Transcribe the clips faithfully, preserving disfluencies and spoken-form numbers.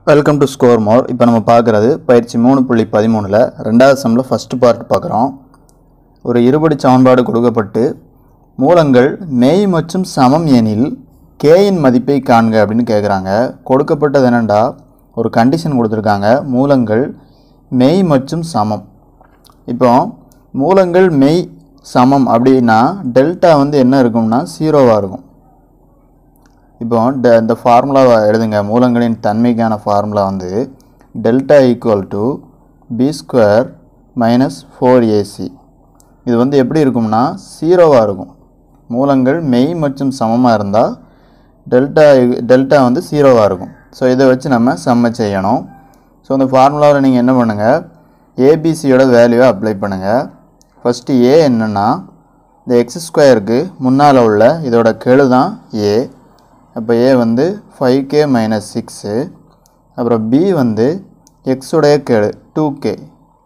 Welcome to score more. இப்போ நம்ம பார்க்குறது பயிற்சி மூணு புள்ளி பதிமூணில் ரெண்டாவது சம்மில் ஃபஸ்ட்டு பார்ட் பார்க்குறோம். ஒரு இருபடி சமன்பாடு கொடுக்கப்பட்டு மூலங்கள் மெய் மற்றும் சமம் எனில் கேயின் மதிப்பை காண்க அப்படின்னு கேட்குறாங்க. கொடுக்கப்பட்டது என்னென்னா ஒரு கண்டிஷன் கொடுத்துருக்காங்க, மூலங்கள் மெய் மற்றும் சமம். இப்போ மூலங்கள் மெய் சமம் அப்படின்னா டெல்டா வந்து என்ன இருக்கும்னா ஜீரோவாக இருக்கும். இப்போ இந்த ஃபார்முலாவை எழுதுங்க. மூலங்களின் தன்மைக்கான ஃபார்முலா வந்து delta equal to B square minus four AC. இது வந்து எப்படி இருக்கும்னா ஜீரோவாக இருக்கும். மூலங்கள் மெய் மற்றும் சமமாக இருந்தால் டெல்டா டெல்டா வந்து ஜீரோவாக இருக்கும். ஸோ இதை வச்சு நம்ம சம்ம செய்யணும். ஸோ இந்த ஃபார்முலாவில் நீங்கள் என்ன பண்ணுங்கள், ஏபிசியோட வேல்யூவை அப்ளை பண்ணுங்கள். ஃபஸ்ட்டு ஏ என்னென்னா இந்த எக்ஸ் ஸ்கொயருக்கு முன்னால் உள்ள இதோட கெழு தான் ஏ. அப்போ ஏ வந்து ஃபைவ் கே மைனஸ் சிக்ஸு. அப்புறம் பி வந்து எக்ஸுடைய கெழு டூ கே.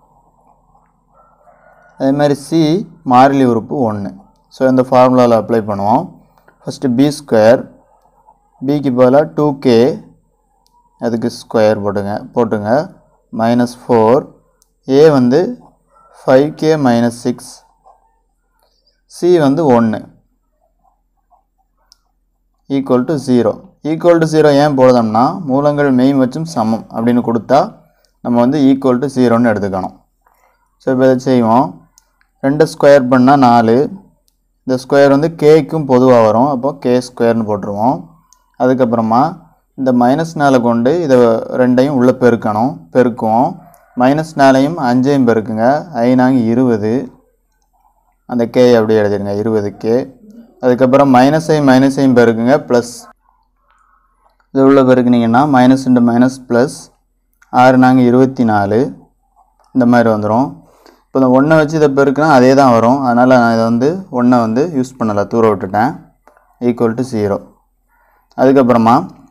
அதேமாதிரி சி மாறிலி உறுப்பு ஒன்று. ஸோ இந்த ஃபார்முலாவில் அப்ளை பண்ணுவோம். ஃபஸ்ட்டு பி ஸ்கொயர், பிக்கு பதிலாக டூ கே, அதுக்கு ஸ்கொயர் போட்டுங்க போட்டுங்க மைனஸ் ஃபோர். ஏ வந்து five K minus six, C வந்து ஒன்று, equal to zero. Equal to zero ஏன் போடுதோம்னா மூலங்கள் மெய் மற்றும் சமம் அப்படின்னு கொடுத்தா நம்ம வந்து ஈக்குவல் டு ஜீரோன்னு எடுத்துக்கணும். ஸோ இப்போ இதை செய்வோம். ரெண்டு ஸ்கொயர் பண்ணால் நாலு. இந்த ஸ்கொயர் வந்து கேக்கும் பொதுவாக வரும், அப்போ கே ஸ்கொயர்னு போட்டுருவோம். அதுக்கப்புறமா இந்த மைனஸ் நாலை கொண்டு இதை ரெண்டையும் உள்ளே பெருக்கணும். பெருக்குவோம். மைனஸ் நாலையும் அஞ்சையும் பெருக்குங்க. ஐநாங்க இருபது. அந்த கே அப்படியே எழுதிடுங்க, இருபது கே. அதுக்கப்புறம் மைனஸையும் மைனஸையும் பெருக்குங்க, ப்ளஸ். இது உள்ள பெருக்குனிங்கன்னா மைனஸ் இன்ட்டு மைனஸ் ப்ளஸ் ஆறு நாங்கள் இருபத்தி நாலு. இந்த மாதிரி வந்துடும். இப்போ இந்த ஒன்றை வச்சு இதை பெருக்குனா அதே தான் வரும். அதனால் நான் இதை வந்து ஒன்றை வந்து யூஸ் பண்ணலை, தூர விட்டுட்டேன். Equal to zero. அதுக்கப்புறமா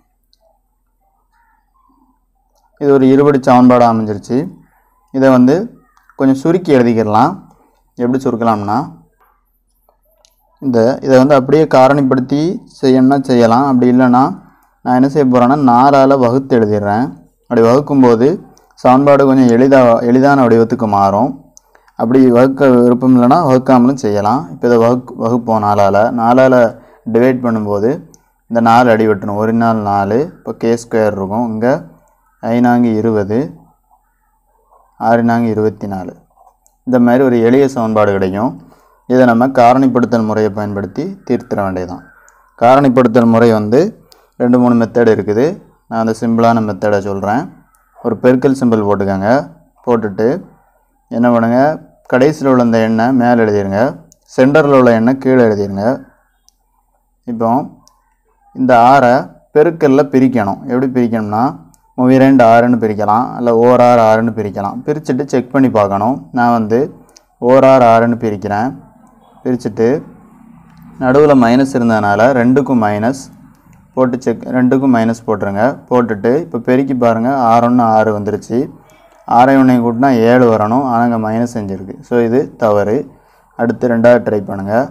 இது ஒரு இருபடி சமன்பாடாக அமைஞ்சிருச்சு. இதை வந்து கொஞ்சம் சுருக்கி எழுதிக்கிடலாம். எப்படி சுருக்கலாம்னா இந்த இதை வந்து அப்படியே காரணிப்படுத்தி செய்யணும்னா செய்யலாம். அப்படி இல்லைன்னா நான் என்ன செய்ய போகிறேன்னா நாலால் வகுத்து எழுதிடுறேன். அப்படி வகுக்கும்போது சமன்பாடு கொஞ்சம் எளிதாக எளிதான வடிவத்துக்கு மாறும். அப்படி வகுக்க விருப்பம் இல்லைன்னா வகுக்காமலும் செய்யலாம். இப்போ இதை வகுக் வகுப்போம் நாலால். நாலால் டிவைட் பண்ணும்போது இந்த நாலு அடி வெட்டணும். ஒரு நாள் நாலு. இப்போ கே ஸ்கொயர் இருக்கும். இங்கே ஐநாங்க இருபது, ஆறு நாங்க இருபத்தி நாலு. இந்த மாதிரி ஒரு எளிய சமன்பாடு கிடைக்கும். இதை நம்ம காரணிப்படுத்தல் முறையை பயன்படுத்தி தீர்த்திட வேண்டியதுதான். காரணிப்படுத்தல் முறை வந்து ரெண்டு மூணு மெத்தட் இருக்குது. நான் அந்த சிம்பிளான மெத்தடை சொல்கிறேன். ஒரு பெருக்கல் சிம்பிள் போட்டுக்கோங்க. போட்டுட்டு என்ன பண்ணுங்க, கடைசியில் உள்ள இந்த எண்ணை மேலே எழுதிடுங்க, சென்டரில் உள்ள எண்ணை கீழே எழுதிடுங்க. இப்போ இந்த ஆறை பெருக்கலில் பிரிக்கணும். எப்படி பிரிக்கணும்னா மூவி ரெண்டு ஆறுன்னு பிரிக்கலாம், இல்லை ஓர் ஆறு ஆறுன்னு பிரிக்கலாம். பிரிச்சுட்டு செக் பண்ணி பார்க்கணும். நான் வந்து ஓர் ஆறு ஆறுன்னு பிரிக்கிறேன். பிரிச்சுட்டு நடுவில் மைனஸ் இருந்ததுனால ரெண்டுக்கும் மைனஸ் போட்டு செக் ரெண்டுக்கும் மைனஸ் போட்டுருங்க. போட்டுட்டு இப்போ பெருக்கி பாருங்கள், ஆறு ஒன்று ஆறு வந்துருச்சு. ஆறை ஒன்றையும் கூட்டினா ஏழு வரணும், ஆனால் இங்கே மைனஸ் செஞ்சுருக்கு. ஸோ இது தவறு. அடுத்து ரெண்டாவது ட்ரை பண்ணுங்கள்.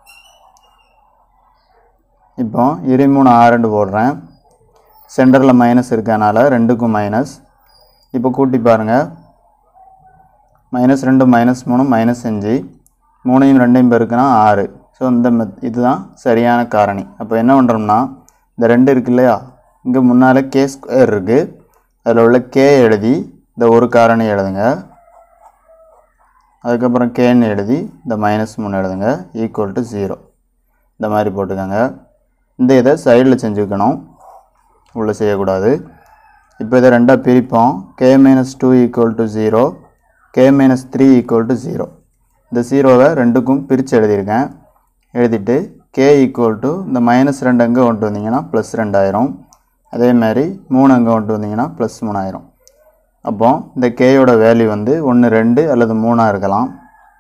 இப்போ இரு மூணு ஆறுண்டு போடுறேன். சென்டரில் மைனஸ் இருக்கனால ரெண்டுக்கும் மைனஸ். இப்போ கூட்டி பாருங்கள், மைனஸ் ரெண்டு மைனஸ் மூணு மைனஸ் அஞ்சு, மூணையும் ரெண்டையும் பெருக்குனா ஆறு. ஸோ இந்த மெத் இதுதான் சரியான காரணி. அப்போ என்ன பண்ணுறோம்னா இந்த ரெண்டு இருக்கு இல்லையா, இங்கே முன்னால் கே ஸ்கொயர் இருக்குது, அதில் உள்ள கே எழுதி இந்த ஒரு காரணி எழுதுங்க. அதுக்கப்புறம் கேன்னு எழுதி இந்த மைனஸ் மூணு எழுதுங்க. Equal to zero. இந்த மாதிரி போட்டுக்கோங்க. இந்த இதை சைடில் செஞ்சுக்கணும், உள்ளே செய்யக்கூடாது. இப்போ இதை ரெண்டாக பிரிப்போம். K minus two equal to zero, K minus three equal to zero. இந்த ஜீரோவை ரெண்டுக்கும் பிரித்து எழுதியிருக்கேன். எழுதிட்டு கே ஈக்குவல் டு இந்த மைனஸ் ரெண்டு அங்கே கொண்டு வந்தீங்கன்னா ப்ளஸ் ரெண்டாயிரம். அதேமாதிரி மூணு அங்கே கொண்டு வந்தீங்கன்னா ப்ளஸ் மூணாயிரம். அப்போ இந்த கேயோட வேல்யூ வந்து ஒன்று ரெண்டு அல்லது மூணாக இருக்கலாம்.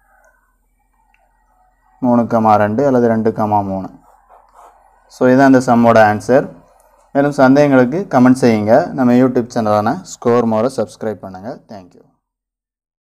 மூணு கமா ரெண்டு அல்லது ரெண்டு கமா மூணு. ஸோ இதுதான் இந்த சம்மோட ஆன்சர். மேலும் சந்தேகங்களுக்கு கமெண்ட் செய்யுங்க. நம்ம யூடியூப் சேனலான ஸ்கோர் மோரை சப்ஸ்கிரைப் பண்ணுங்கள். தேங்க்யூ.